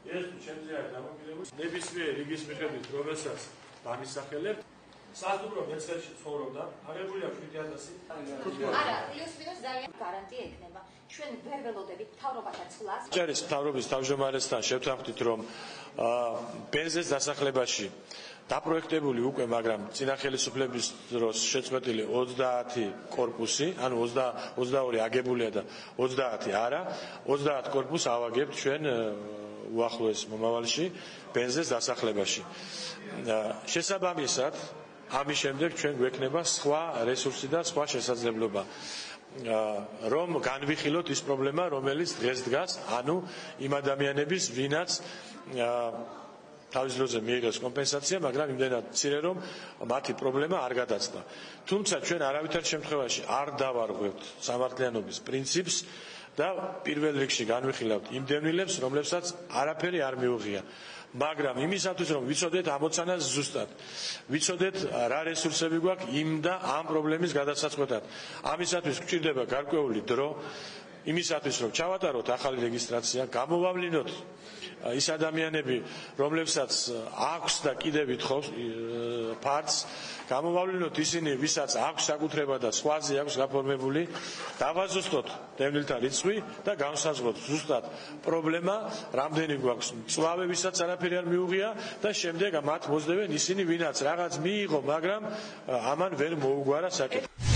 ეს ჩემზე არის დამოკიდებული ნებისმიერ რიგის მიხედვით, რომელსაც დამისახელებ. სასტუმრო მეცხრეში ცხოვრობდა, აღებული აქვს 7000. არა, პლუს-მინუს ძალიან გარანტია ექნება. ჩვენ ვერ ველოდებით მთავრობათა ცვლას. ჭერის მთავრობის თავმჯდომარესთან შევთანხმდით, რომ ბენზეს დასახლებაში დაპროექტებული უკვე, მაგრამ წინა ხელისუფლების დროს შეწყვეტილი 30 კორპუსი, ანუ 22 აგებულია და 30 არა, 30 კორპუსს ავაგებთ ჩვენ უახლოეს მომავალში ბენზეს დასახლებაში. შესაბამისად, ამის შემდეგ ჩვენ გვექნება სხვა რესურსი და სხვა შესაძლებლობა, რომ განვიხილოთ ის პრობლემა, რომელიც დღეს დგას, ანუ იმ ადამიანების, ვინაც თავის დროზე მიიღეს კომპენსაცია, მაგრამ იმდენად მცირე, რომ მათი პრობლემა არ გადაწყდა. თუმცა ჩვენ არავითარ შემთხვევაში არ დავარღვევთ სამართლიანობის პრინციპს და პირველ რიგში განვიხილავთ იმ დევნილებს, რომლებსაც არაფერი არ მიუღია. მაგრამ იმისათვის, რომ ვიცოდეთ ამოცანას ზუსტად, ვიცოდეთ რა რესურსები გვაქვს იმ და ამ პრობლემის გადასაწყვეტად. ამისათვის გვჭირდება გარკვეული დრო, იმისათვის, რომ ჩავატაროთ ახალი რეგისტრაცია, გამოვავლინოთ ის ადამიანები, რომლებსაც აქვს და კიდევ ვითხოვს ფარც, გამოვავლინოთ ისინი, ვისაც აქვს საკუთრება და სხვაზე აქვს გაფორმებული, დავაზუსტოთ დევნილთა რიცხვი და განსაზღვროთ ზუსტად პრობლემა, რამდენი გვაქვს მწვავე, ვისაც არაფერი არ მიუღია და შემდეგ მათ მოსდევენ ისინი, ვინაც რაღაც მიიღო, მაგრამ ამან ვერ მოუგვარა საკითხი.